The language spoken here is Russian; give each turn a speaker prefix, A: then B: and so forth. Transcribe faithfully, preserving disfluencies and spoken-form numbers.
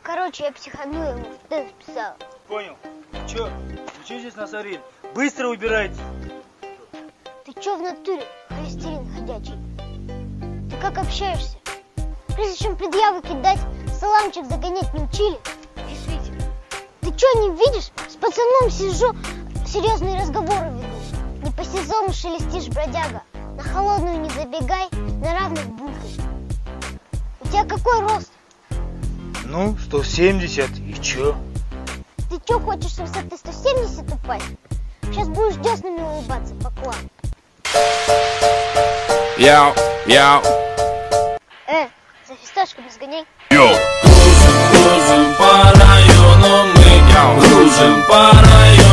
A: Короче, я психану ему, ты написала.
B: Понял. Чё? Вы чё здесь насорили? Быстро убирайтесь.
A: Ты чё в натуре, холестерин ходячий? Ты как общаешься? Прежде чем предъявы кидать, саламчик загонять не учили? Действительно. Ты чё не видишь? С пацаном сижу, серьезные разговоры веду. Не по сезону шелестишь, бродяга. На холодную не забегай, на равных булькай. У тебя какой рост?
B: Ну, сто семьдесят, и чё?
A: Ты чё, хочешь с высоты сто семьдесят упасть? Сейчас будешь деснами улыбаться, поклон.
C: Яу, яу.
A: Э, за фисташками сгоняй.
C: Йоу. Кружим, кружим по району мы, кружим по району.